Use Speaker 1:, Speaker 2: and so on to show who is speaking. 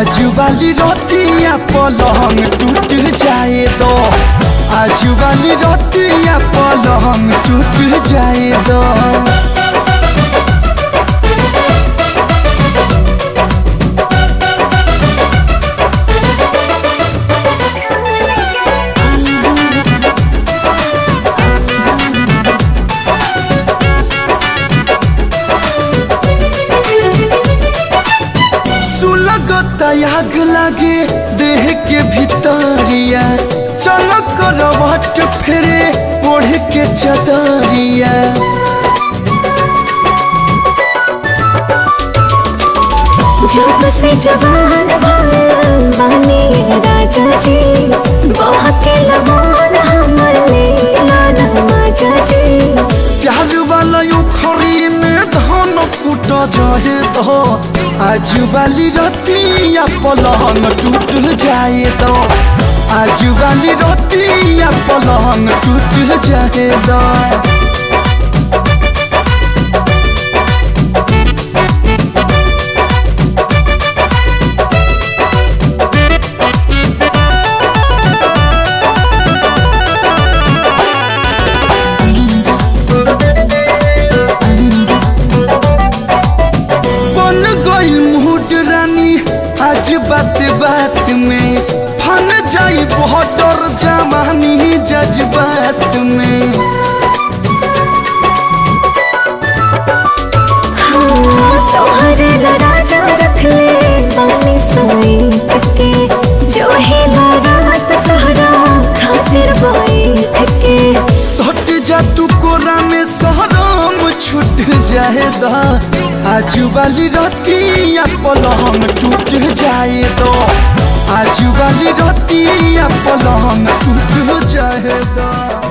Speaker 1: आजू वाली रोटियां पलंग टूट जाए दो, आजू वाली रोटियां पलंग टूट जाए दो। आग लगे देह के भीतरिया, चलो करवट फेरे ओढ़ के चदरिया।
Speaker 2: जब से जवान बने राजा जी, बहके लमान हमर लेला नमाजा जी।
Speaker 1: प्यार वाला उखरी में धान कूट जाए दो, आजू वाली रोटियां पलंग टूट जाए दो, आजू वाली रोटियां पलंग टूट जाए दो। आज बात बात में फन जाई बहुत डर जवानी जज्बात में।
Speaker 2: तोहरे राजा रख ले बानी सोई के, जो ही रात तोहरा खातिर बैठ के।
Speaker 1: सट जा तू कोरा में सहराम छूट जाए दा, आजू वाली रोटियां पलंग टूट जाए दो, आजू वाली रोटियां पलंग टूट जाए दो।